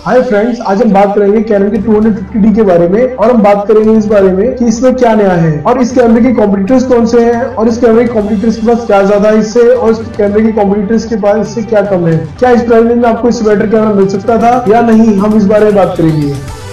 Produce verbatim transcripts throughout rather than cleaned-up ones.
Hi friends, आज हम बात करेंगे कैनन के टू फिफ्टी डी के बारे में और हम बात करेंगे इस बारे में कि इसमें क्या नया है और इस कैमरे के कॉम्पिटिटर्स कौन से हैं और इस कैमरे के कॉम्पिटिटर्स के पास क्या ज्यादा है इससे और इस कैमरे के कॉम्पिटिटर्स के पास इससे क्या कम है। क्या इस प्राइस में आपको इससे बेटर कैमरा मिल सकता था या नहीं, हम इस बारे में बात करेंगे।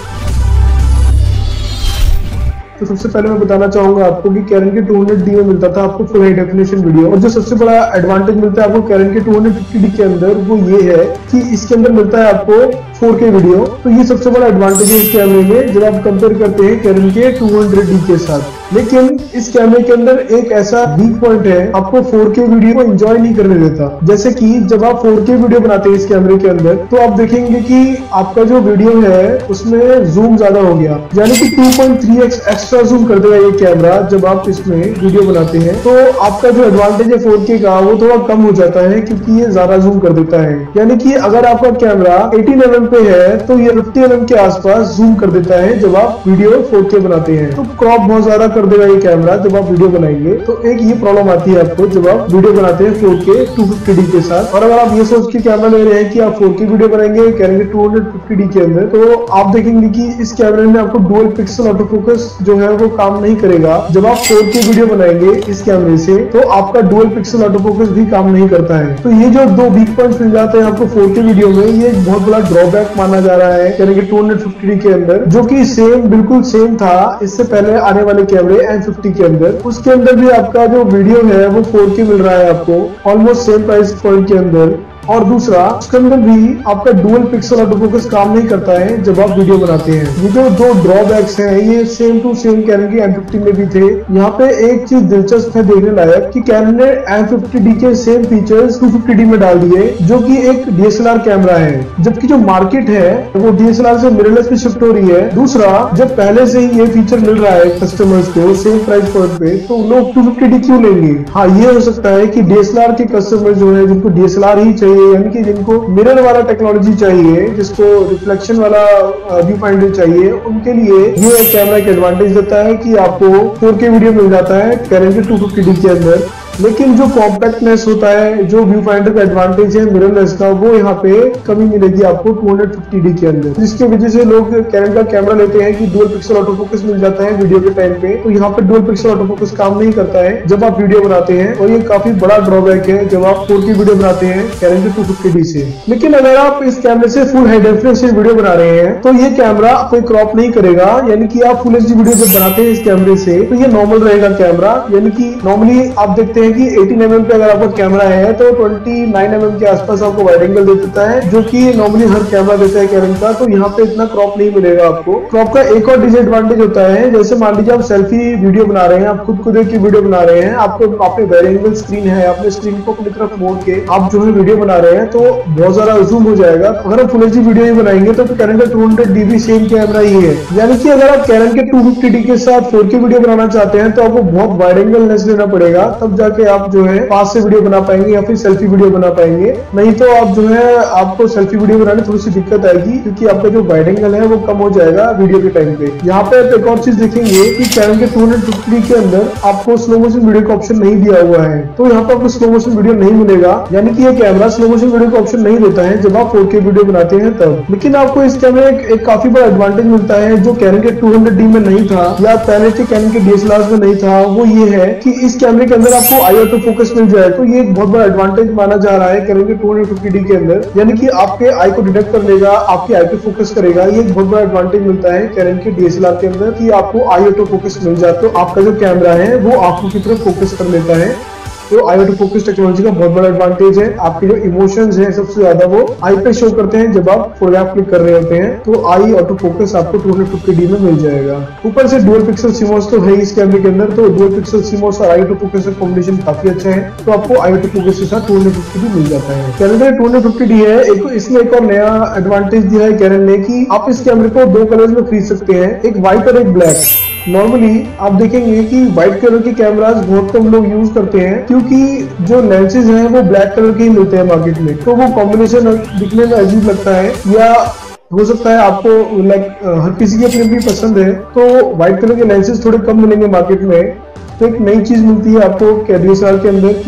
तो सबसे पहले मैं बताना चाहूंगा आपको कि कैनन के टू हंड्रेड डी में मिलता था आपको फुल हाई डेफिनेशन वीडियो, और जो सबसे बड़ा एडवांटेज मिलता है आपको कैनन के टू फिफ्टी डी के अंदर वो ये है कि इसके अंदर मिलता है आपको फोर के वीडियो। तो ये सबसे बड़ा एडवांटेज है इस कैमरे में जब आप कंपेयर करते हैं कैनन के टू हंड्रेड डी के साथ। लेकिन इस कैमरे के अंदर एक ऐसा वीक पॉइंट है, आपको फोर के वीडियो को एंजॉय नहीं करने देता। जैसे कि जब आप फोर के वीडियो बनाते हैं इस कैमरे के अंदर तो आप देखेंगे कि आपका जो वीडियो है उसमें जूम ज्यादा हो गया, यानी कि two point three x extra zoom कर देगा ये कैमरा जब आप इसमें वीडियो बनाते हैं। तो आपका जो एडवांटेज है फोर के का वो थोड़ा कम हो जाता है क्योंकि ये ज्यादा जूम कर देता है। यानी कि अगर आपका कैमरा एटीन एम एम पे है तो ये फिफ्टी एम एम के आसपास जूम कर देता है जब आप वीडियो फोर के बनाते हैं। तो क्रॉप बहुत ज्यादा कर देगा ये कैमरा जब आप वीडियो बनाएंगे। तो एक ये प्रॉब्लम आती है आपको जब आप वीडियो बनाते हैं फोर के टू फिफ्टी डी के साथ। और अगर आप ये सोच के कैमरा ले रहे हैं कि आप फोर के वीडियो बनाएंगे कैनन के टू फिफ्टी डी के अंदर, तो आप देखेंगे कि इस कैमरे में आपको डुअल पिक्सल ऑटो फोकस जो है वो काम नहीं करेगा। जब आप फोर के वीडियो बनाएंगे इस कैमरे से तो आपका डुअल पिक्सल ऑटो फोकस भी काम नहीं करता है। तो ये जो दो वीक पॉइंट्स मिल जाते हैं आपको फोर के वीडियो में, ये एक बहुत बड़ा ड्रॉबैक माना जा रहा है कैनन के टू फिफ्टी डी के अंदर, जो कि सेम बिल्कुल सेम था इससे पहले आने वाले कैमरे एम फिफ्टी के अंदर। उसके अंदर भी आपका जो वीडियो है वो फोर के मिल रहा है आपको ऑलमोस्ट सेम प्राइस पॉइंट के अंदर। और दूसरा, उसके अंदर भी आपका डुअल पिक्सल ऑटो फोकस काम नहीं करता है जब आप वीडियो बनाते हैं। ये जो दो ड्रॉबैक्स हैं ये सेम टू सेम कैनन के एम फिफ्टी में भी थे। यहाँ पे एक चीज दिलचस्प है देखने लायक कि कैनन ने एम फिफ्टी डी के same features two fifty D में डाल दिए, जो कि एक D S L R camera है, जबकि जो मार्केट है वो डी एस एल आर से मिररलेस पे शिफ्ट हो रही है। दूसरा, जब पहले से ही ये फीचर मिल रहा है कस्टमर्स को सेम प्राइस पॉइंट पे, तो लोग टू फिफ्टी डी क्यों लेंगे। हाँ, ये हो सकता है कि डी एस एल आर के कस्टमर जो है जिनको डी एस एल आर ही चाहिए, यानी कि जिनको मिरर वाला टेक्नोलॉजी चाहिए, जिसको रिफ्लेक्शन वाला व्यू फाइंडर चाहिए, उनके लिए ये कैमरा एक एडवांटेज देता है कि आपको फोर के वीडियो मिल जाता है कैनन के टू फिफ्टी डी के अंदर। लेकिन जो कॉम्पैक्टनेस होता है, जो व्यू फाइंडर का एडवांटेज है मिररलेस का, वो यहाँ पे कमी मिलेगी आपको टू फिफ्टी डी के अंदर, जिसकी वजह से लोग कैनन का कैमरा लेते हैं कि डुअल पिक्सल ऑटो फोकस मिल जाता है वीडियो के टाइम पे। तो यहाँ पे डुअल पिक्सल ऑटो फोकस काम नहीं करता है जब आप वीडियो बनाते हैं, और ये काफी बड़ा ड्रॉबैक है जब आप फोर के वीडियो बनाते हैं कैनन के टू फिफ्टी डी से। लेकिन अगर आप इस कैमरे से फुल हाई डेफिनेशन वीडियो बना रहे हैं तो ये कैमरा कोई क्रॉप नहीं करेगा, यानी कि आप फुल एच डी वीडियो जब बनाते हैं इस कैमरे से तो ये नॉर्मल रहेगा कैमरा। यानी कि नॉर्मली आप देखते हैं कि एटीन एम एम पे अगर आपका कैमरा है तो ट्वेंटी नाइन एम एम के आसपास आपको वाइड एंगल दे देता है, जो कि नॉर्मली हर कैमरा देता है कैनन का। तो यहाँ पे इतना क्रॉप नहीं मिलेगा आपको। क्रॉप का एक और डिसएडवांटेज होता है, जैसे मान लीजिए आप सेल्फी वीडियो बना रहे हैं, आप खुद को देख के वीडियो बना रहे हैं, आपको आपने वाइड एंगल स्क्रीन है, आपने स्क्रीन को अपनी तरफ मोड़ के आप जो है वीडियो बना रहे हैं तो बहुत ज्यादा जूम हो जाएगा। अगर आप फुल एच डी वीडियो ही बनाएंगे तो कैनन का टू हंड्रेड डी भी सेम कैमरा ही है। यानी कि अगर आप कैनन के टू फिफ्टी डी के साथ फोर के वीडियो बनाना चाहते हैं तो आपको बहुत वाइड एंगल लेंस लेना पड़ेगा, तब जाके आप जो है पास से वीडियो बना पाएंगे या फिर सेल्फी वीडियो बना पाएंगे। नहीं तो आप जो है आपको सेल्फी वीडियो बनाने थोड़ी सी दिक्कत आएगी क्योंकि आपका जो वाइड एंगल है वो कम हो जाएगा वीडियो के टाइम पे। यहाँ पे आप एक और चीज देखेंगे कि कैनन के टू फिफ्टी के अंदर आपको स्लो मोशन वीडियो का ऑप्शन नहीं दिया हुआ है, तो यहाँ पे आपको स्लो मोशन वीडियो नहीं मिलेगा। यानी कि ये कैमरा स्लो मोशन वीडियो का ऑप्शन नहीं देता है जब आप फोर के वीडियो बनाते हैं तब। लेकिन आपको इस कैमरे एक, एक काफी बड़ा एडवांटेज मिलता है जो कैनन के टू हंड्रेड डी में नहीं था या पहले के कैनन के डी एस एल आर में नहीं था। वो ये है कि इस कैमरे के अंदर आपको आई ऑटो फोकस मिल जाए। तो ये एक बहुत बड़ा एडवांटेज माना जा रहा है कैनन के टू फिफ्टी डी के अंदर, यानी कि आपके आई को डिटेक्ट कर लेगा, आपकी आई पे फोकस करेगा। ये एक बहुत बड़ा एडवांटेज मिलता है कैनन के डी एस एल आर के अंदर कि आपको आई ऑटो फोकस मिल जाए, तो आपका जो कैमरा है वो आंखों की तरफ फोकस कर लेता है। तो आई ऑटो फोकस टेक्नोलॉजी का बहुत बड़ा एडवांटेज है। आपके जो इमोशंस हैं सबसे ज्यादा वो आई पे शो करते हैं जब आप फोटोग्राफ क्लिक कर रहे होते हैं, तो आई ऑटो फोकस आपको टू फिफ्टी डी में मिल जाएगा। ऊपर से डुअल पिक्सल सीमोस तो है इस कैमरे के अंदर, तो डुअल पिक्सल सीमोस और आई ऑटो फोकस का कॉम्बिनेशन काफी अच्छा है, तो आपको आई ऑटो फोकस के साथ टू फिफ्टी डी मिल जाता है। कैनन का टू फिफ्टी डी है, एक इसमें एक और नया एडवांटेज दिया है कैनन ने कि आप इस कैमरे को दो कलर्स में खरीद सकते हैं, एक व्हाइट और एक ब्लैक। नॉर्मली आप देखेंगे कि व्हाइट कलर के कैमरास बहुत कम लोग यूज करते हैं क्योंकि जो लेंसेज हैं वो ब्लैक कलर के ही मिलते हैं मार्केट में, तो वो कॉम्बिनेशन दिखने में अजीब लगता है। या हो सकता है आपको लाइक हर किसी की अपनी अपनी पसंद है, तो व्हाइट कलर के लेंसेज थोड़े कम मिलेंगे मार्केट में। तो एक नई चीज मिलती है आपको डी एस एल आर के अंदर कि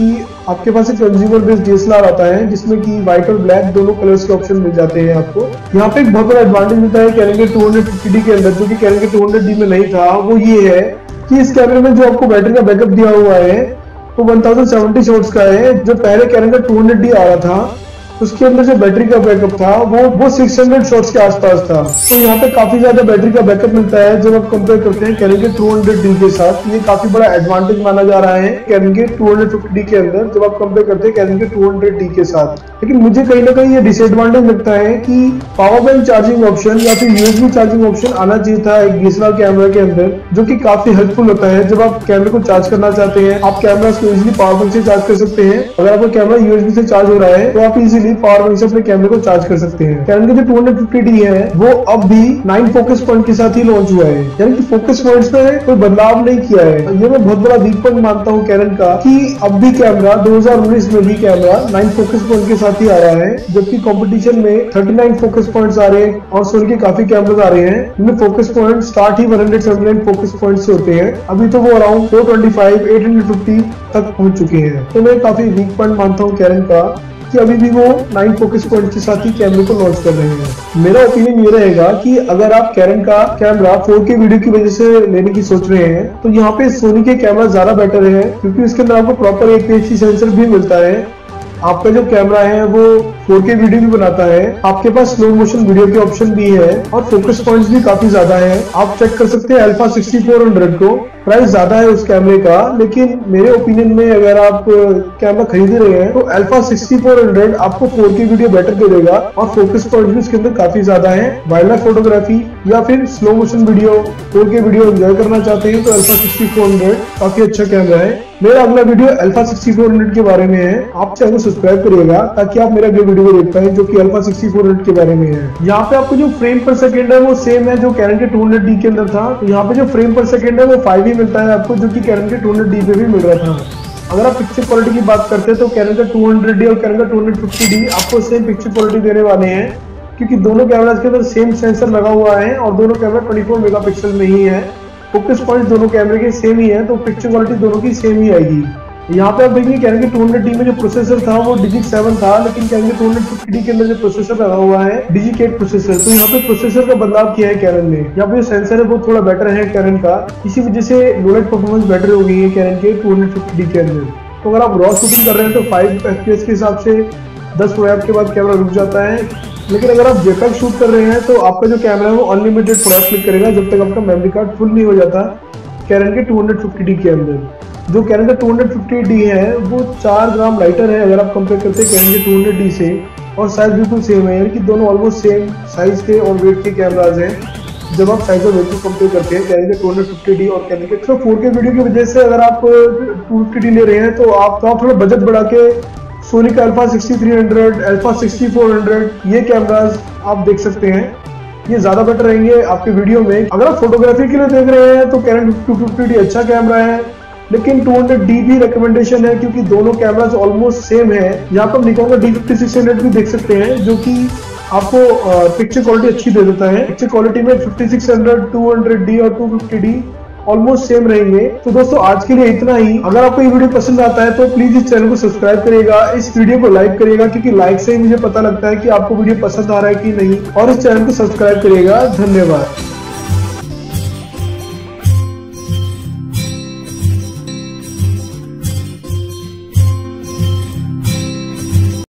आपके पास एक कंज्यूमर बेस्ड डीएसएलआर आता है जिसमें कि व्हाइट और ब्लैक दोनों कलर्स के ऑप्शन मिल जाते हैं आपको। यहाँ पे एक बहुत बड़ा एडवांटेज मिलता है कैनन के टू फिफ्टी डी के अंदर, जो कि कैनन के टू हंड्रेड डी में नहीं था। वो ये है कि इस कैमरे में जो आपको बैटरी का बैकअप दिया हुआ है वो वन थाउजेंड सेवेंटी शॉट्स का है। जो पहले कैनन का टू हंड्रेड डी आ रहा था उसके अंदर जो बैटरी का बैकअप था वो वो सिक्स हंड्रेड शॉट्स के आसपास था। तो यहाँ पे काफी ज्यादा बैटरी का बैकअप मिलता है जब आप कंपेयर करते हैं कैनन के टू हंड्रेड डी के साथ। ये काफी बड़ा एडवांटेज माना जा रहा है कैनन के टू फिफ्टी डी के अंदर जब आप कंपेयर करते हैं कैनन के टू हंड्रेड डी के साथ। लेकिन मुझे कहीं ना कहीं ये डिसएडवांटेज लगता है कि पावर बैंक चार्जिंग ऑप्शन या फिर यूएसबी चार्जिंग ऑप्शन आना चाहिए था एक डीएसएलआर कैमरा के अंदर, जो कि काफी हेल्पफुल होता है जब आप कैमरे को चार्ज करना चाहते हैं। आप कैमरा को इजिली पावर बैंक से चार्ज कर सकते हैं। अगर आपका कैमरा यूएसबी से चार्ज हो रहा है तो आप इजिली पावर बैंक से अपने कैमरे को चार्ज कर सकते हैं। कैनन का जो टू फिफ्टी डी है वो अब भी नाइन फोकस पॉइंट के साथ ही लॉन्च हुआ है, यानी कि फोकस पॉइंट्स में कोई बदलाव नहीं किया है। ये मैं बहुत बड़ा वीक पॉइंट मानता हूँ कैनन का कि अब भी कैमरा दो हज़ार उन्नीस में भी कैमरा नाइन फोकस पॉइंट के साथ ही आ रहा है, जबकि कंपटीशन में थर्टी नाइन फोकस पॉइंट्स आ रहे हैं और सोनी के काफी कैमरास आ रहे हैं जिनमें फोकस पॉइंट स्टार्ट ही one hundred seventy nine focus point से होते हैं। अभी तो वो around four twenty five, eight hundred fifty तक पहुंच चुके हैं। तो मैं काफी वीक पॉइंट मानता हूँ कैनन का कि अभी भी वो नाइन फोकस पॉइंट के साथ ही कैमरे को लॉन्च कर रहे हैं। मेरा ओपिनियन ये रहेगा कि अगर आप कैनन का कैमरा फोर के वीडियो की वजह से लेने की सोच रहे हैं तो यहाँ पे सोनी के कैमरा ज्यादा बेटर है, क्योंकि इसके अंदर आपको proper A P H C sensor भी मिलता है। आपका जो कैमरा है वो फोर के वीडियो भी बनाता है, आपके पास स्लो मोशन वीडियो के ऑप्शन भी है और फोकस पॉइंट्स भी काफी ज्यादा है। आप चेक कर सकते हैं अल्फा सिक्सटी फोर हंड्रेड को, प्राइस ज्यादा है उस कैमरे का, लेकिन मेरे ओपिनियन में अगर आप कैमरा खरीद रहे हैं तो अल्फा सिक्सटी फोर हंड्रेड आपको फोर के वीडियो बेटर दे देगा और फोकस पॉइंट भी इसके अंदर काफी ज्यादा है। वाइल्ड लाइफ फोटोग्राफी या फिर slow motion video, four K video enjoy करना चाहते हैं तो अल्फा सिक्सटी फोर हंड्रेड काफी अच्छा कैमरा है। मेरा अगला video alpha sixty four hundred के बारे में है। आप चैनल को सब्सक्राइब करिएगा ताकि आप मेरा अगले वीडियो को देख पाए जो कि अल्फा सिक्सटी फोर हंड्रेड के बारे में है। यहाँ पे आपको जो फ्रेम पर सेकंड है वो सेम है जो कैनन के टू हंड्रेड डी के अंदर था। तो यहाँ पे जो फ्रेम पर सेकंड है वो फाइव ही मिलता है आपको, जो कि कैनन के टू हंड्रेड डी पे भी मिल रहा था। अगर आप पिक्चर क्वालिटी की बात करते हैं तो कैनन का टू हंड्रेड डी और कैनन का टू फिफ्टी डी आपको सेम पिक्चर क्वालिटी देने वाले हैं, क्योंकि दोनों कैमरास के अंदर सेम सेंसर लगा हुआ है और दोनों कैमरा ट्वेंटी फोर मेगापिक्सल में ही है। फोकस पॉइंट दोनों कैमरे के सेम ही है तो पिक्चर क्वालिटी दोनों की सेम ही आएगी। यहाँ पे आप देखिए कैनन के टू हंड्रेड डी में जो प्रोसेसर था वो डिजिट सेवन था, लेकिन कैनन के टू फिफ्टी डी के अंदर जो प्रोसेसर लगा हुआ है डिजिट एट प्रोसेसर। तो यहाँ पे प्रोसेसर का बदलाव किया है कैनन ने। यहाँ पे जो सेंसर है वो थोड़ा बेटर है कैनन का, इसी वजह से लो लाइट परफॉर्मेंस बेटर हो गई है कैनन के टू फिफ्टी डी के अंदर। तो अगर आप रॉ शूटिंग कर रहे हैं तो फाइव एफ पी एस के हिसाब से दस फ्रेम के बाद कैमरा रुक जाता है, लेकिन अगर आप जेपीईजी शूट कर रहे हैं तो आपका जो कैमरा है वो अनलिमिटेड फ्रेम क्लिक करेगा जब तक आपका मेमोरी कार्ड फुल नहीं हो जाता कैनन के टू फिफ्टी डी के अंदर। जो कैनन का टू फिफ्टी डी है वो चार ग्राम लाइटर है अगर आप कंपेयर करते हैं कैनन के टू हंड्रेड डी से, और साइज बिल्कुल सेम है, यानी कि दोनों ऑलमोस्ट सेम साइज के और वेट के कैमराज हैं। जब आप साइज और वेट को कंपेयर करते हैं कैनन के टू फिफ्टी डी और कैनन के तो फोर के वीडियो की वजह से अगर आप टू फिफ्टी डी ले रहे हैं तो आप तो आप थोड़ा बजट बढ़ा के सोनी का alpha sixty three hundred, alpha sixty four hundred ये कैमराज आप देख सकते हैं, ये ज्यादा बेटर रहेंगे आपके वीडियो में। अगर आप फोटोग्राफी के लिए देख रहे हैं तो कैनन टू फिफ्टी डी अच्छा कैमरा है, लेकिन टू हंड्रेड डी भी रिकमेंडेशन है क्योंकि दोनों कैमरास ऑलमोस्ट सेम है। यहाँ पर निकॉन का डी फिफ्टी सिक्स हंड्रेड भी देख सकते हैं जो कि आपको पिक्चर क्वालिटी अच्छी दे देता है। पिक्चर क्वालिटी में fifty six hundred, two hundred D और two fifty D almost same रहेंगे। तो दोस्तों आज के लिए इतना ही। अगर आपको ये वीडियो पसंद आता है तो प्लीज इस चैनल को सब्सक्राइब करिएगा, इस वीडियो को लाइक करिएगा, क्योंकि लाइक से ही मुझे पता लगता है कि आपको वीडियो पसंद आ रहा है कि नहीं, और इस चैनल को सब्सक्राइब करिएगा। धन्यवाद।